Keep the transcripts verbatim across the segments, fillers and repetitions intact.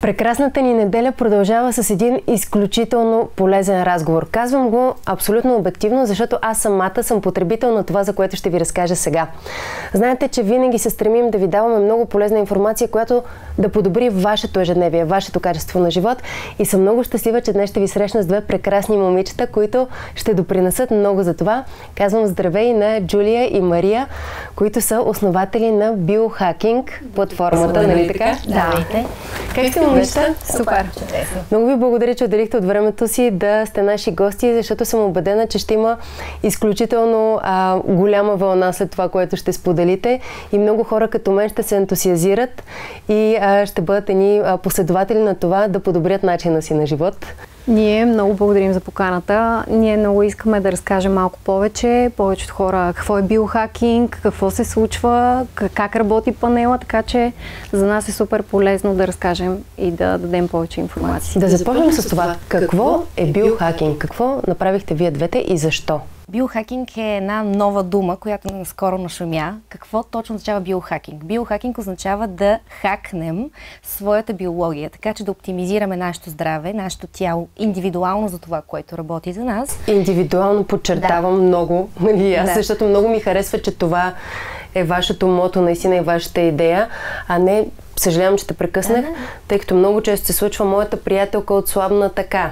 Прекрасната ни неделя продължава с един изключително полезен разговор. Казвам го абсолютно обективно, защото аз самата съм потребител на това, за което ще ви разкажа сега. Знаете, че винаги се стремим да ви даваме много полезна информация, която да подобри вашето ежедневие, вашето качество на живот. И съм много щастлива, че днес ще ви срещна с две прекрасни момичета, които ще допринесат много за това. Казвам здравей на Джулия и Мария, които са основатели на биохакинг платформата, нали така? Здравейте. Как сте, момичета? Супер. Чудесно. Много ви благодаря, че отделихте от времето си да сте наши гости, защото съм убедена, че ще има изключително а, голяма вълна след това, което ще споделите. И много хора като мен ще се ентусиазират и а, ще бъдат едни а, последователи на това да подобрят начина си на живот. Ние много благодарим за поканата. Ние много искаме да разкажем малко повече, повечето хора какво е биохакинг, какво се случва, как работи панела, така че за нас е супер полезно да разкажем и да дадем повече информация. Да започнем с това. Какво е биохакинг? Какво направихте вие двете и защо? Биохакинг е една нова дума, която наскоро нашумя. Какво точно означава биохакинг? Биохакинг означава да хакнем своята биология, така че да оптимизираме нашето здраве, нашето тяло, индивидуално за това, което работи за нас. Индивидуално подчертавам да. много, нали, аз, да. защото много ми харесва, че това е вашето мото, наистина и вашата идея, а не, съжалявам, че те прекъснах, да, да. тъй като много често се случва, моята приятелка отслабна така.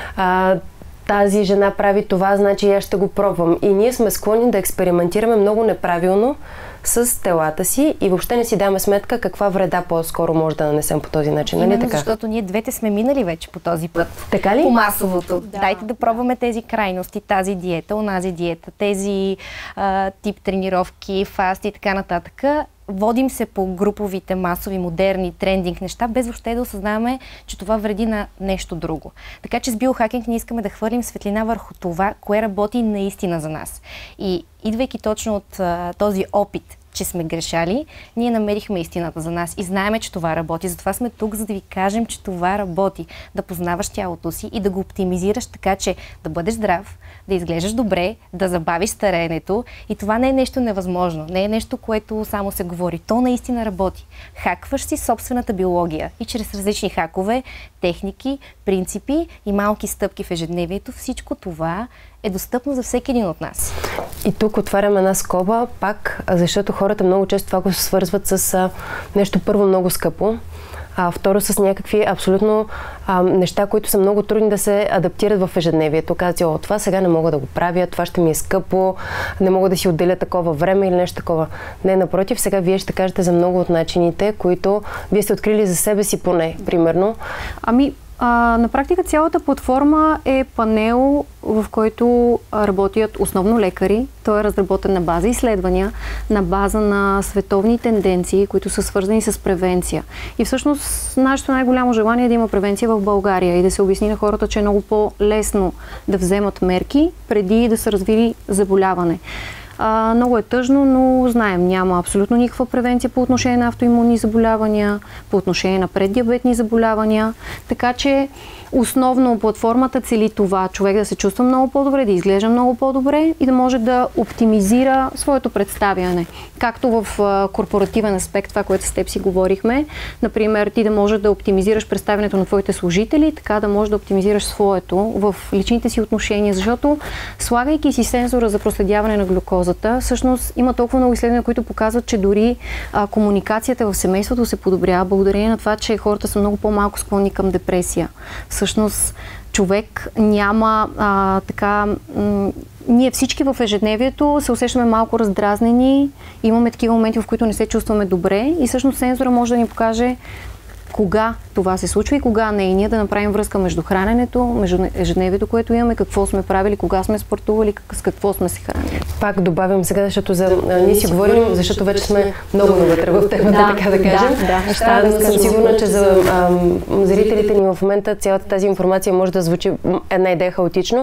А, тази жена прави това, значи аз ще го пробвам. И ние сме склонни да експериментираме много неправилно с телата си и въобще не си даваме сметка каква вреда по-скоро може да нанесем по този начин. Именно, нали така? Защото ние двете сме минали вече по този път. Така ли? По масовото. Да. Дайте да пробваме тези крайности, тази диета, онази диета, тези а, тип тренировки, фаст и така нататък. Водим се по груповите, масови, модерни, трендинг неща, без въобще да осъзнаваме, че това вреди на нещо друго. Така че с биохакинг ние искаме да хвърлим светлина върху това, кое работи наистина за нас. И идвайки точно от а, този опит, че сме грешали, ние намерихме истината за нас и знаеме, че това работи. Затова сме тук, за да ви кажем, че това работи. Да познаваш тялото си и да го оптимизираш така, че да бъдеш здрав, да изглеждаш добре, да забавиш стареенето. И това не е нещо невъзможно. Не е нещо, което само се говори. То наистина работи. Хакваш си собствената биология и чрез различни хакове, техники, принципи и малки стъпки в ежедневието, всичко това е достъпно за всеки един от нас. И тук отварям една скоба, пак, защото хората много често това го свързват с а, нещо първо много скъпо, а второ с някакви абсолютно а, неща, които са много трудни да се адаптират в ежедневието. Казват, о, това сега не мога да го правя, това ще ми е скъпо, не мога да си отделя такова време или нещо такова. Не, напротив, сега вие ще кажете за много от начините, които вие сте открили за себе си поне, примерно. Ами, А, на практика цялата платформа е панел, в който работят основно лекари. Той е разработен на база изследвания, на база на световни тенденции, които са свързани с превенция. И всъщност нашето най-голямо желание е да има превенция в България и да се обясни на хората, че е много по-лесно да вземат мерки преди да са развили заболяване. А, много е тъжно, но знаем, няма абсолютно никаква превенция по отношение на автоимунни заболявания, по отношение на преддиабетни заболявания. Така че основно платформата цели това, човек да се чувства много по-добре, да изглежда много по-добре и да може да оптимизира своето представяне. Както в а, корпоративен аспект, това, което с теб си говорихме. Например, ти да можеш да оптимизираш представянето на твоите служители, така да можеш да оптимизираш своето в личните си отношения, защото слагайки си сензора за проследяване на глюкозата, всъщност има толкова много изследвания, които показват, че дори а, комуникацията в семейството се подобрява благодарение на това, че хората са много по-малко склонни към депресия. Всъщност човек няма а, така... М- ние всички в ежедневието се усещаме малко раздразнени, имаме такива моменти, в които не се чувстваме добре и всъщност сензора може да ни покаже кога това се случва и кога не. И ние да направим връзка между храненето, между ежедневието, което имаме, какво сме правили, кога сме спортували, с какво сме се хранили. Пак добавям сега, защото за, а, ние си говорим, защото вече сме много навътре в темата, да, така да кажем. Да, да, а, но съм сигурна, че за а, зрителите ни в момента цялата тази информация може да звучи една идея хаотично.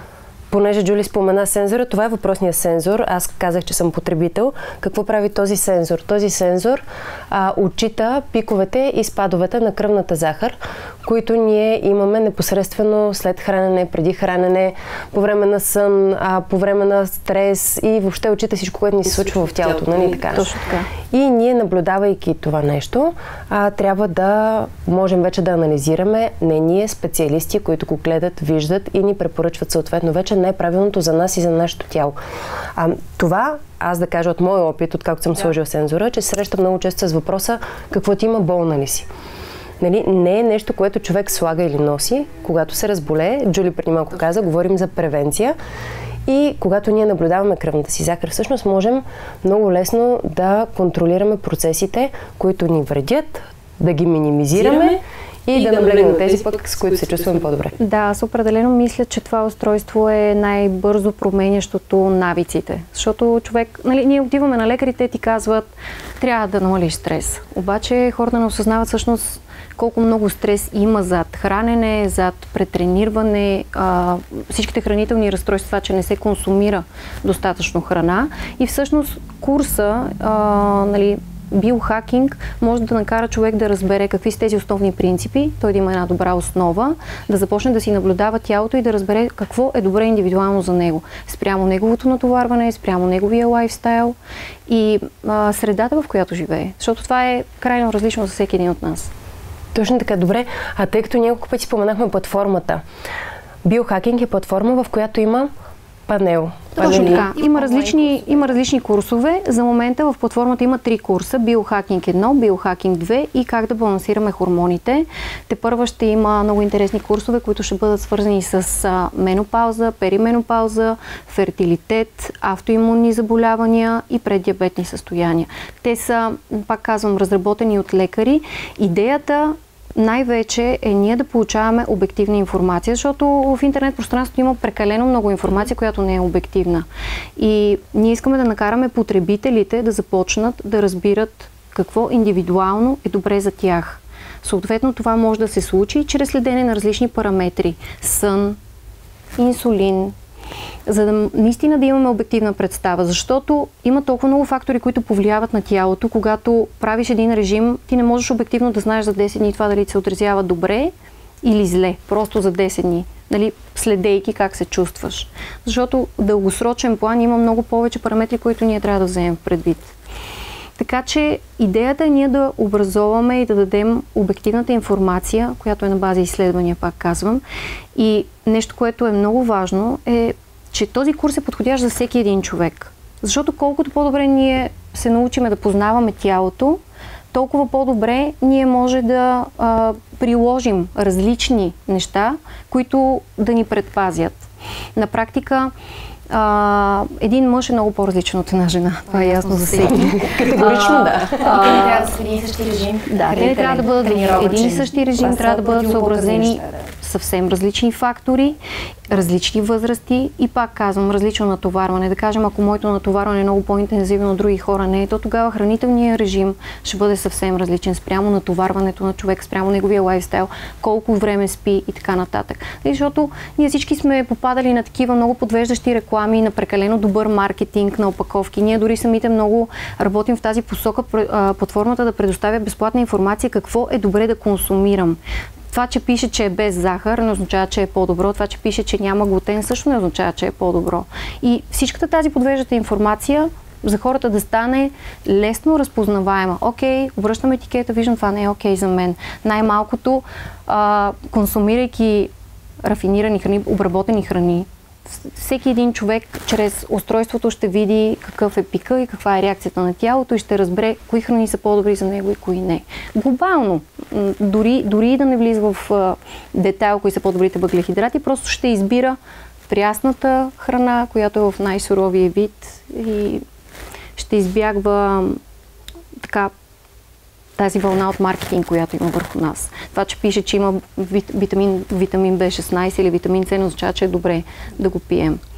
Понеже Джули спомена сензора, това е въпросният сензор. Аз казах, че съм потребител. Какво прави този сензор? Този сензор а, отчита пиковете и спадовете на кръвната захар, които ние имаме непосредствено след хранене, преди хранене, по време на сън, а, по време на стрес и въобще отчита всичко, което ни се случва в тялото. Нали, така? Точно така. И ние, наблюдавайки това нещо, а, трябва да можем вече да анализираме, не ние, специалисти, които го гледат, виждат и ни препоръчват съответно вече най-правилното за нас и за нашето тяло. А, това, аз да кажа от моя опит, откакто съм сложила сензора, че се срещам много често с въпроса какво ти има, болна ли си? Нали, не е нещо, което човек слага или носи, когато се разболее. Джули преди малко каза, говорим за превенция. И когато ние наблюдаваме кръвната си захар, всъщност можем много лесно да контролираме процесите, които ни вредят, да ги минимизираме и, и да, да наблегнем на тези пък, с които се чувстваме по-добре. Да, аз определено мисля, че това устройство е най-бързо променящото навиците. Защото човек, нали, ние отиваме на лекарите, ти казват, трябва да намалиш стрес. Обаче хората не осъзнават всъщност колко много стрес има зад хранене, зад претренирване, а, всичките хранителни разстройства, че не се консумира достатъчно храна. И всъщност курса, а, нали, биохакинг може да накара човек да разбере какви са тези основни принципи, той да има една добра основа, да започне да си наблюдава тялото и да разбере какво е добре индивидуално за него, спрямо неговото натоварване, спрямо неговия лайфстайл и а, средата, в която живее. Защото това е крайно различно за всеки един от нас. Точно така, добре. А тъй като няколко пъти споменахме платформата, биохакинг е платформа, в която има панел. Точно така. Има различни, има различни курсове. За момента в платформата има три курса. Биохакинг едно, биохакинг две и как да балансираме хормоните. Тепърва ще има много интересни курсове, които ще бъдат свързани с а, менопауза, перименопауза, фертилитет, автоимунни заболявания и преддиабетни състояния. Те са, пак казвам, разработени от лекари. Идеята най-вече е ние да получаваме обективна информация, защото в интернет пространството има прекалено много информация, която не е обективна. И ние искаме да накараме потребителите да започнат да разбират какво индивидуално е добре за тях. Съответно, това може да се случи чрез следене на различни параметри. Сън, инсулин, за да наистина да имаме обективна представа, защото има толкова много фактори, които повлияват на тялото. Когато правиш един режим, ти не можеш обективно да знаеш за десет дни това дали се отразява добре или зле, просто за десет дни, нали, следейки как се чувстваш. Защото в дългосрочен план има много повече параметри, които ние трябва да вземем предвид. Така че идеята е ние да образоваме и да дадем обективната информация, която е на база изследвания, пак казвам. И нещо, което е много важно, е, че този курс е подходящ за всеки един човек. Защото колкото по-добре ние се научиме да познаваме тялото, толкова по-добре ние може да а, приложим различни неща, които да ни предпазят. На практика, Uh, един мъж е много по-различен от една жена. Това е ясно за всеки. Категорично, да. Те трябва да са един и същи режим. Да, те трябва да бъдат един и същи режим, трябва да бъдат съобразени съвсем различни фактори, различни възрасти и пак казвам, различно натоварване. Да кажем, ако моето натоварване е много по-интензивно от други хора не е, то тогава хранителният режим ще бъде съвсем различен спрямо натоварването на човек, спрямо неговия лайфстайл, колко време спи и така нататък. Защото ние всички сме попадали на такива много подвеждащи реклами, на прекалено добър маркетинг, на опаковки. Ние дори самите много работим в тази посока, платформата да предоставя безплатна информация какво е добре да консумирам. Това, че пише, че е без захар, не означава, че е по-добро. Това, че пише, че няма глутен, също не означава, че е по-добро. И всичката тази подвеждаща информация за хората да стане лесно разпознаваема. Окей, обръщам етикета, виждам, това не е окей за мен. Най-малкото, а, консумирайки рафинирани храни, обработени храни, всеки един човек чрез устройството ще види какъв е пика и каква е реакцията на тялото и ще разбере кои храни са по-добри за него и кои не. Глобално, дори, дори да не влиза в а, детайл кои са по-добрите въглехидрати, просто ще избира прясната храна, която е в най-суровия вид и ще избягва така тази вълна от маркетинг, която има върху нас. Това, че пише, че има витамин, витамин Б шестнайсет или витамин С, не означава, че е добре да го пием.